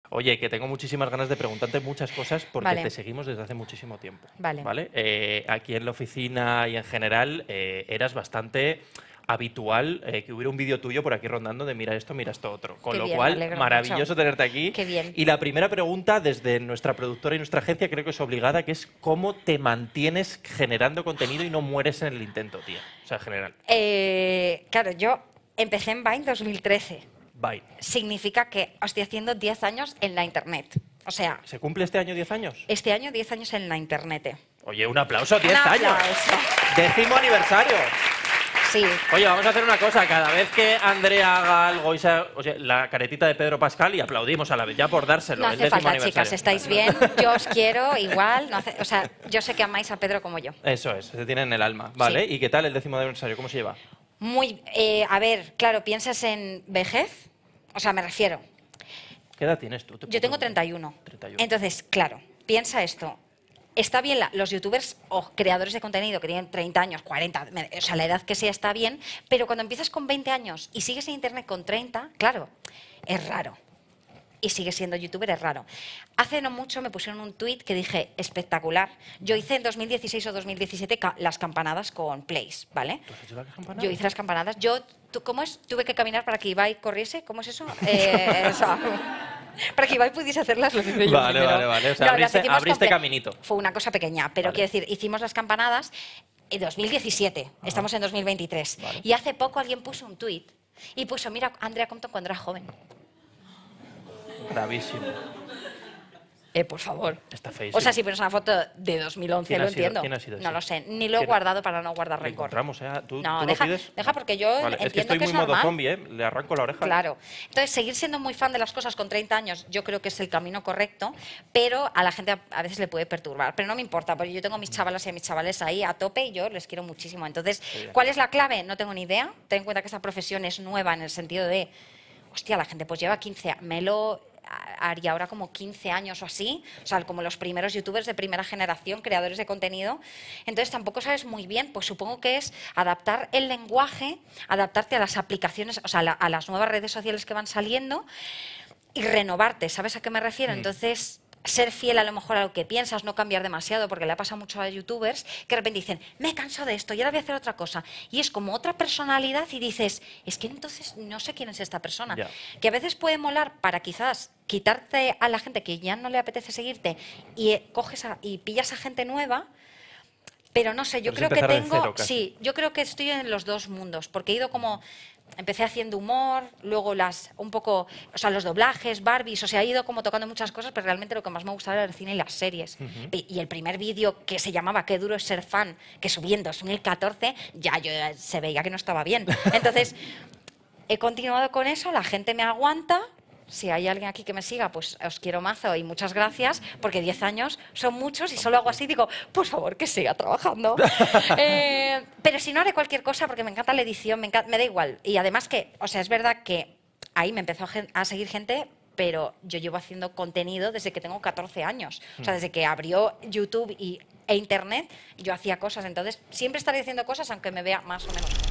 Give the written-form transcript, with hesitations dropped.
Oye, que tengo muchísimas ganas de preguntarte muchas cosas porque Vale. te seguimos desde hace muchísimo tiempo. Vale. Aquí en la oficina y en general eras bastante habitual que hubiera un vídeo tuyo por aquí rondando de mira esto otro. Con Qué lo bien, me cual, alegro maravilloso mucho. tenerte aquí. Qué bien. Y la primera pregunta desde nuestra productora y nuestra agencia creo que es obligada, que es ¿cómo te mantienes generando contenido y no mueres en el intento, tía? O sea, en general. Claro, yo empecé en Vine 2013. Bye. Significa que estoy haciendo 10 años en la internet. O sea, ¿Se cumple este año 10 años? este año 10 años en la internet. Oye, un aplauso, 10 Un años. aplauso. 10º aniversario. Sí. Oye, vamos a hacer una cosa. Cada vez que Andrea haga algo, o sea, la caretita de Pedro Pascal y aplaudimos a la vez, ya por dárselo. No el hace 10º falta, aniversario. chicas, estáis bien. Yo os quiero igual. O sea, yo sé que amáis a Pedro como yo. Eso es, se tiene en el alma. Vale, Sí. ¿y qué tal el 10º aniversario? ¿Cómo se lleva? Muy. A ver, claro, piensas en vejez. O sea, me refiero. ¿Qué edad tienes tú? Yo tengo 31. 31. Entonces, claro, piensa esto. Está bien, los youtubers o creadores de contenido que tienen 30 años, 40, o sea, la edad que sea está bien, pero cuando empiezas con 20 años y sigues en internet con 30, claro, es raro. Y sigue siendo youtuber, es raro. Hace no mucho me pusieron un tuit que dije, espectacular. Yo hice en 2016 o 2017 las campanadas con Plays, ¿vale? ¿Tú has hecho las campanadas? Yo hice las campanadas. ¿Cómo es? Tuve que caminar para que Ibai corriese. ¿Cómo es eso? Para que Ibai pudiese hacerlas, lo hice yo Vale, primero. vale. O sea, No, las hicimos abriste caminito. Fue una cosa pequeña, pero Vale. quiero decir, hicimos las campanadas en 2017. Estamos en 2023. Vale. Y hace poco alguien puso un tuit y puso, mira, Andrea Compton cuando era joven. Bravísimo. Por favor. Está feísimo. O sea, si pones una foto de 2011, ¿Quién lo ha sido? entiendo. ¿Quién ha sido No ese? lo sé. Ni lo he ¿Quién? guardado para no guardar Lo rencor. encontramos, ¿eh? ¿Tú No, lo deja, pides? porque yo Vale, es que entiendo estoy que muy es modo normal. zombie, ¿eh? Le arranco la oreja. Claro. Entonces, seguir siendo muy fan de las cosas con 30 años yo creo que es el camino correcto, pero a la gente a veces le puede perturbar. Pero no me importa, porque yo tengo a mis chavalas y a mis chavales ahí a tope y yo les quiero muchísimo. Entonces, ¿cuál es la clave? No tengo ni idea. Ten en cuenta que esta profesión es nueva en el sentido de, hostia, la gente pues lleva 15 años. Melo haría ahora como 15 años o así, o sea, como los primeros youtubers de primera generación, creadores de contenido. Entonces tampoco sabes muy bien, pues supongo que es adaptar el lenguaje, adaptarte a las aplicaciones, o sea, a las nuevas redes sociales que van saliendo y renovarte, ¿sabes a qué me refiero? Entonces, ser fiel a lo mejor a lo que piensas, no cambiar demasiado, porque le ha pasado mucho a youtubers que de repente dicen, me canso de esto y ahora voy a hacer otra cosa. Y es como otra personalidad y dices, es que entonces no sé quién es esta persona. Ya. Que a veces puede molar para quizás quitarte a la gente que ya no le apetece seguirte y y pillas a gente nueva. Pero no sé, yo Pero es creo que empezar de tengo, cero, casi. sí, yo creo que estoy en los dos mundos, porque he ido como, empecé haciendo humor, luego un poco, o sea, los doblajes, Barbies, o sea, he ido como tocando muchas cosas, pero realmente lo que más me gustaba era el cine y las series. Y el primer vídeo que se llamaba Qué duro es ser fan, que subí en 2014, se veía que no estaba bien. Entonces, he continuado con eso, la gente me aguanta. Si hay alguien aquí que me siga, pues os quiero mazo y muchas gracias, porque 10 años son muchos y solo hago así, digo, por favor, que siga trabajando. Pero si no, haré cualquier cosa porque me encanta la edición, me da igual. Y además que, o sea, es verdad que ahí me empezó a seguir gente, pero yo llevo haciendo contenido desde que tengo 14 años. O sea, desde que abrió YouTube e Internet, yo hacía cosas. Entonces, siempre estaré haciendo cosas aunque me vea más o menos.